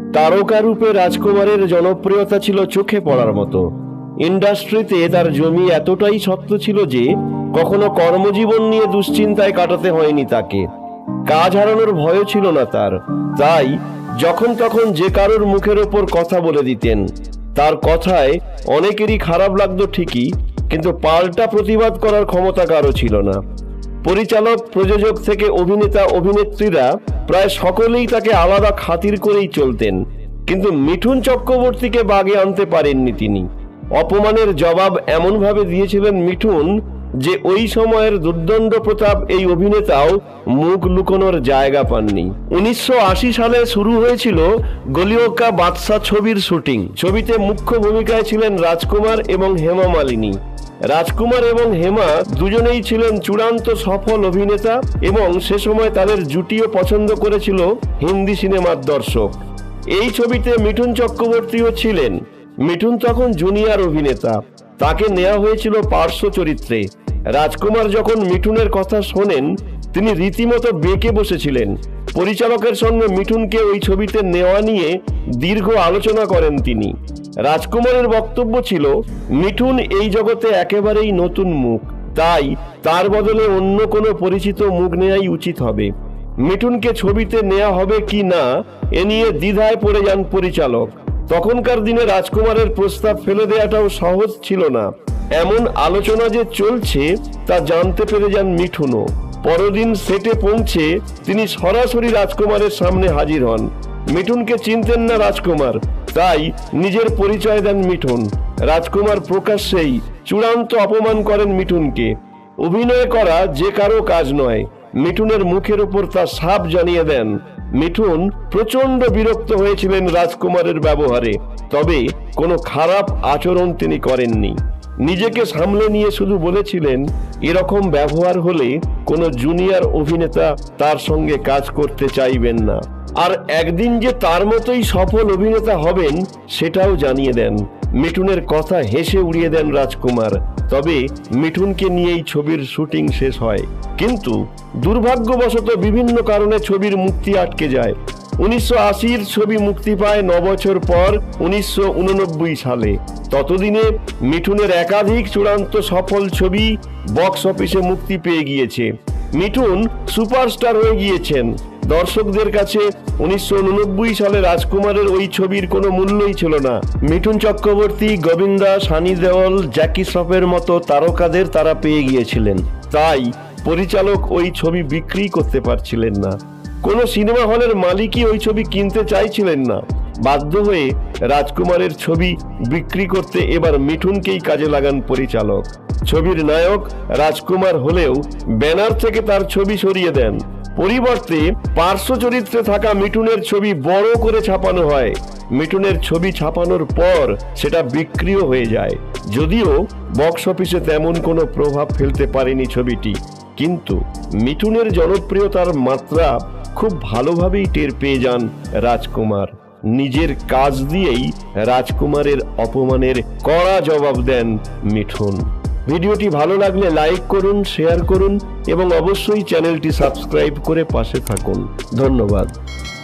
তারকা রূপে রাজকুমারের জনপ্রিয়তা ছিল চোখে পড়ার মতো। ইন্ডাস্ট্রিতে তার জমি এতটাই শক্ত ছিল যে কখনো কর্মজীবন নিয়ে দুশ্চিন্তায় কাটাতে হয়নি তাকে। কাজ হারানোর ভয়ও ছিল না তার। তাই যখন তখন যে কারোর মুখের ওপর কথা বলে দিতেন। তার কথায় অনেকেরই খারাপ লাগতো ঠিকই, কিন্তু পাল্টা প্রতিবাদ করার ক্ষমতা কারো ছিল না। পরিচালক, প্রযোজক থেকে অভিনেতা, অভিনেত্রীরা প্রায় সকলেই তাকে আলাদা খাতির করেই চলতেন, কিন্তু মিঠুন চক্রবর্তীকে বাগে আনতে পারেননি তিনি। অপমানের জবাব এমনভাবে দিয়েছিলেন মিঠুন যে ওই সময়ের দুর্দণ্ড প্রতাপ এই অভিনেতাও মুখ লুকোনোর জায়গা পাননি। 1980 সালে শুরু হয়েছিল গলিও কা বাদশা ছবির শুটিং। ছবিতে মুখ্য ভূমিকায় ছিলেন রাজকুমার এবং হেমা মালিনী। রাজকুমার এবং হেমা দুজনেই ছিলেন চূড়ান্ত সফল অভিনেতা এবং সে সময় তাদের জুটিও পছন্দ করেছিল হিন্দি সিনেমার দর্শক। এই ছবিতে মিঠুন চক্রবর্তীও ছিলেন। মিঠুন তখন জুনিয়র অভিনেতা, তাকে নেওয়া হয়েছিল পার্শ্ব চরিত্রে। রাজকুমার যখন মিঠুনের কথা শোনেন, তিনি রীতিমতো বেঁকে বসেছিলেন। পরিচালকের সঙ্গে মিঠুনকে ওই ছবিতে নেওয়া নিয়ে দীর্ঘ আলোচনা করেন তিনি। রাজকুমারের বক্তব্য ছিল, মিঠুন এই জগতে একেবারেই নতুন মুখ, তাই তার বদলে অন্য কোনো পরিচিত মুখ নেওয়াই উচিত হবে। মিঠুনকে ছবিতে নেওয়া হবে কি না এ নিয়ে দ্বিধায় পড়ে যান পরিচালক। তখনকার দিনে রাজকুমারের প্রস্তাব ফেলে দেওয়াটাও সহজ ছিল না। এমন আলোচনা যে চলছে তা জানতে পেরে যান মিঠুনও। পরদিন সেটে পৌঁছে তিনি সরাসরি রাজকুমারের সামনে হাজির হন। মিঠুনকে চিনতেন না রাজকুমার, তাই নিজের পরিচয় দেন মিঠুন। রাজকুমার প্রকাশ্যেই চূড়ান্ত অপমান করেন মিঠুনকে। অভিনয় করা যে কারো কাজ নয়, মিঠুনের মুখের উপর তা সাফ জানিয়ে দেন। মিঠুন প্রচন্ড বিরক্ত হয়েছিলেন রাজকুমারের ব্যবহারে, তবে কোনো খারাপ আচরণ তিনি করেননি। নিজেকে সামলে নিয়ে শুধু বলেছিলেন, এরকম ব্যবহার হলে কোনো জুনিয়র অভিনেতা তার সঙ্গে কাজ করতে চাইবেন না। আর একদিন যে তার মতোই সফল অভিনেতা হবেন সেটাও জানিয়ে দেন। মিঠুনের কথা হেসে উড়িয়ে দেন রাজকুমার। তবে মিঠুনকে নিয়েই ছবির শুটিং শেষ হয়, কিন্তু দুর্ভাগ্যবশত বিভিন্ন কারণে ছবির মুক্তি আটকে যায়। 1980-র ছবি মুক্তি পায় 9 বছর পর 1989 সালে। ততদিনে মিঠুনের একাধিক চূড়ান্ত সফল ছবি বক্স অফিসে মুক্তি পেয়ে গিয়েছে। মিঠুন সুপারস্টার হয়ে গিয়েছেন। দর্শকদের কাছে 1989 সালে রাজকুমারের ওই ছবির কোনো মূল্যই ছিল না। মিঠুন চক্রবর্তী, গোবিন্দা, সানি দেওল, জ্যাকি শ্রফের মতো তারকাদের তারা পেয়ে গিয়েছিলেন। তাই পরিচালক ওই ছবি বিক্রি করতে পারছিলেন না। কোনো সিনেমা হলের মালিকই ওই ছবি কিনতে চাইছিলেন না। বাধ্য হয়ে রাজকুমারের ছবি বিক্রি করতে এবার মিঠুনকেই কাজে লাগান পরিচালক। ছবির নায়ক রাজকুমার হলেও ব্যানার থেকে তার ছবি সরিয়ে দেন। পরিবর্তে পার্শ্ব চরিত্রে থাকা মিঠুনের ছবি বড় করে ছাপানো হয়। মিঠুনের ছবি ছাপানোর পর সেটা বিক্রিও হয়ে যায়। যদিও বক্স অফিসে তেমন কোনো প্রভাব ফেলতে পারেনি ছবিটি, কিন্তু মিঠুনের জনপ্রিয়তার মাত্রা খুব ভালোভাবেই টের পেয়ে যান রাজকুমার। নিজের কাজ দিয়েই রাজকুমারের অপমানের কড়া জবাব দেন মিঠুন। ভিডিওটি ভালো লাগলে লাইক করুন, শেয়ার করুন এবং অবশ্যই চ্যানেলটি সাবস্ক্রাইব করে পাশে থাকুন। ধন্যবাদ।